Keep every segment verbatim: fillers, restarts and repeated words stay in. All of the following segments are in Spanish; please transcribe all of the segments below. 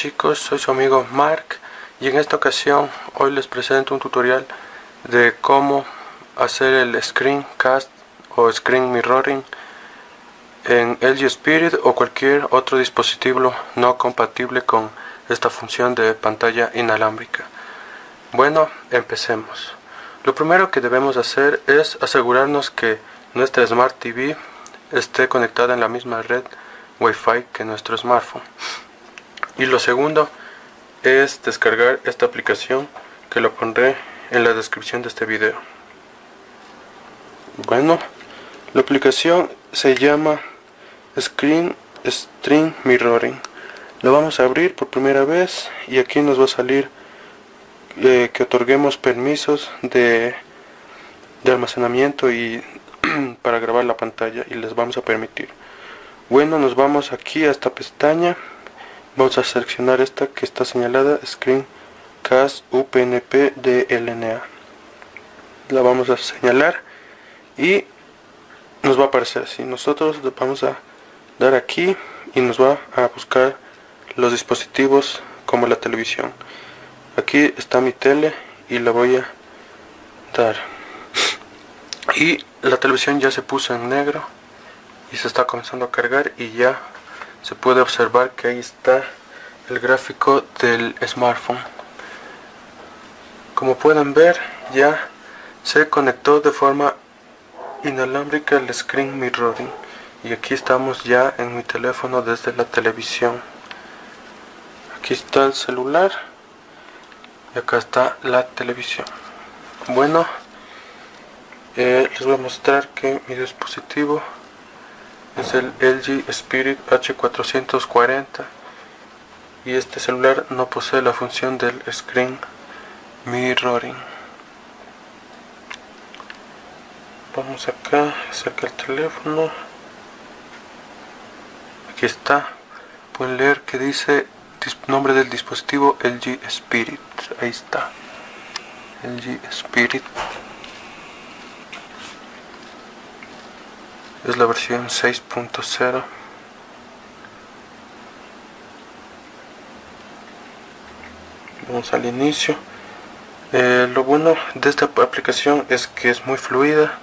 chicos, soy su amigo Mark y en esta ocasión hoy les presento un tutorial de cómo hacer el screencast o screen mirroring en L G Spirit o cualquier otro dispositivo no compatible con esta función de pantalla inalámbrica. Bueno, empecemos. Lo primero que debemos hacer es asegurarnos que nuestra Smart T V esté conectada en la misma red Wi-Fi que nuestro smartphone. Y lo segundo es descargar esta aplicación, que lo pondré en la descripción de este video. Bueno, la aplicación se llama Screen Stream Mirroring. Lo vamos a abrir por primera vez y aquí nos va a salir eh, que otorguemos permisos de, de almacenamiento y para grabar la pantalla, y les vamos a permitir. Bueno, nos vamos aquí a esta pestaña. Vamos a seleccionar esta que está señalada Screencast U P N P D L N A. La vamos a señalar y nos va a aparecer así. Nosotros le vamos a dar aquí y nos va a buscar los dispositivos como la televisión. Aquí está mi tele y la voy a dar. Y la televisión ya se puso en negro y se está comenzando a cargar, y ya se puede observar que ahí está el gráfico del smartphone. Como pueden ver, ya se conectó de forma inalámbrica el screen mirroring, y aquí estamos ya en mi teléfono desde la televisión. Aquí está el celular y acá está la televisión. Bueno, eh, les voy a mostrar que mi dispositivo es el L G Spirit H cuatrocientos cuarenta y este celular no posee la función del screen mirroring. Vamos acá, saca el teléfono. Aquí está. Pueden leer que dice nombre del dispositivo L G Spirit. Ahí está. L G Spirit. Es la versión seis punto cero. Vamos al inicio. Eh, lo bueno de esta aplicación es que es muy fluida.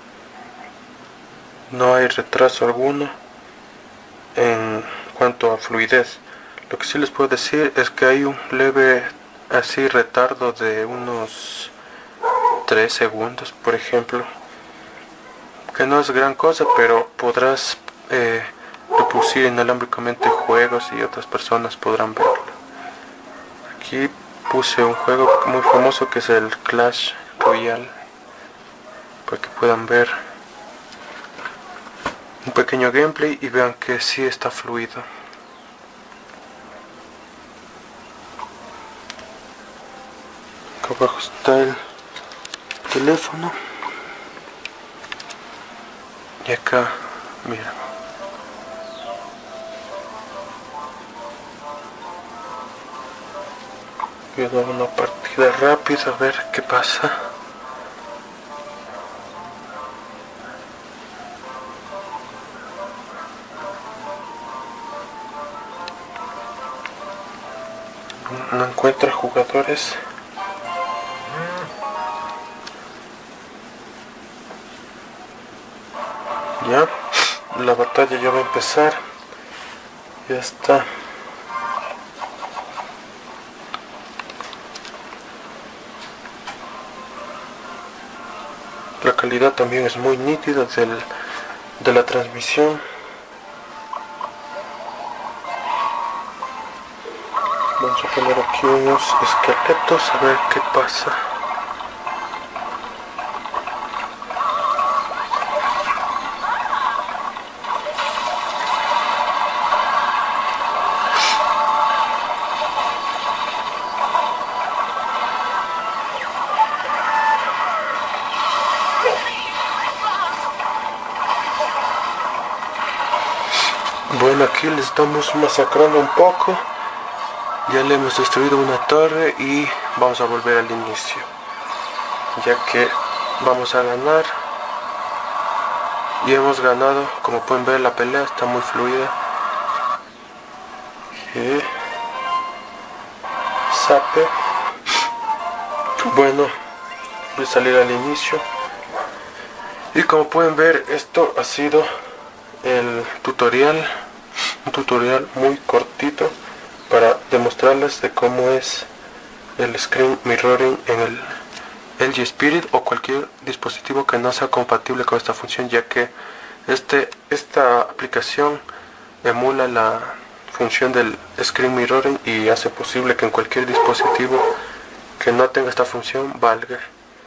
No hay retraso alguno en cuanto a fluidez. Lo que sí les puedo decir es que hay un leve así retardo de unos tres segundos, por ejemplo, que no es gran cosa, pero podrás eh, reproducir inalámbricamente juegos y otras personas podrán verlo. Aquí puse un juego muy famoso que es el Clash Royale, para que puedan ver un pequeño gameplay y vean que sí está fluido. Acá abajo está el teléfono. Y acá, mira. Voy a dar una partida rápida a ver qué pasa. No encuentra jugadores. Ya, la batalla ya va a empezar. Ya está. La calidad también es muy nítida del, de la transmisión. Vamos a poner aquí unos esqueletos a ver qué pasa. Bueno, aquí le estamos masacrando un poco. Ya le hemos destruido una torre y vamos a volver al inicio, ya que vamos a ganar. Y hemos ganado. Como pueden ver, la pelea está muy fluida. Y zape. Bueno, voy a salir al inicio. Y como pueden ver, esto ha sido el tutorial, un tutorial muy cortito para demostrarles de cómo es el screen mirroring en el L G Spirit o cualquier dispositivo que no sea compatible con esta función, ya que este, esta aplicación emula la función del screen mirroring y hace posible que en cualquier dispositivo que no tenga esta función valga.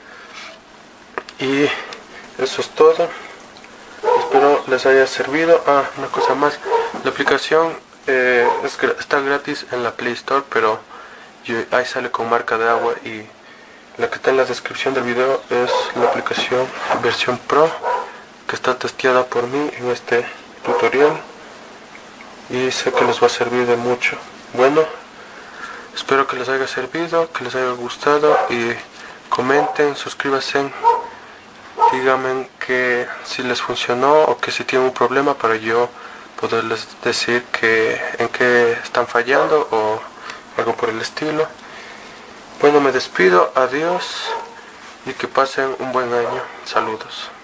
Y eso es todo. Espero les haya servido. Ah, una cosa más, la aplicación eh, es, está gratis en la Play Store, pero yo, ahí sale con marca de agua, y la que está en la descripción del video es la aplicación versión Pro que está testeada por mí en este tutorial y sé que les va a servir de mucho. Bueno, espero que les haya servido, que les haya gustado, y comenten, suscríbanse, díganme que si les funcionó o que si tienen un problema para yo poderles decir que en qué están fallando o algo por el estilo. Bueno, me despido, adiós y que pasen un buen año. Saludos.